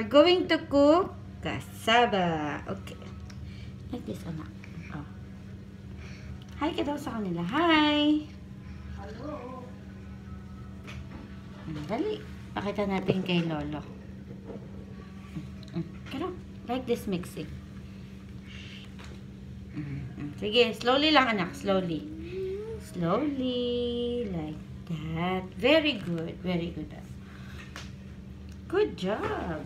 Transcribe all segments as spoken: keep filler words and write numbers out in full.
We're going to cook cassava. Okay. Like this, anak. Oh. Hi ka daw sa kanila. Hi! Hello! Dali. Pakita natin kay Lolo. Kaya, like this mixing. Sige, slowly lang anak. Slowly. Slowly. Like that. Very good. Very good. Good job.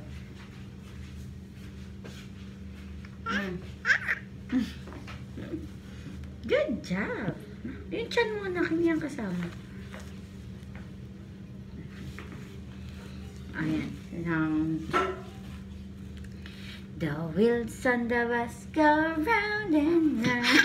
Mm. Good job. Yung tiyan mo na kanyang kasama. Ayan. Round. The wheels on the bus go round and round.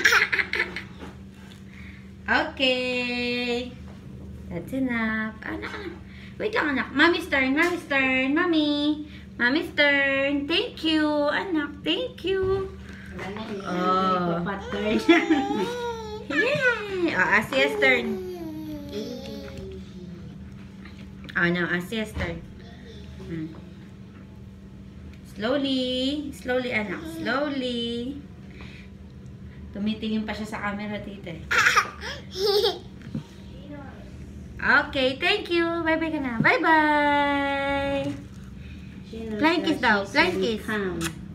Okay. That's enough. Anak, anak. Wait lang, anak. Mommy's turn. Mommy's turn. Mommy. Mommy's turn. Thank you, anak. Thank you. Oh. Yay. Oh, Asia's turn. Oh, no. Asia's turn. Hmm. Slowly. Slowly, anak. Slowly. Tumitingin pa siya sa camera, tita. Okay, thank you. Bye-bye ka na. Bye-bye. Flying kiss daw. Flying kiss.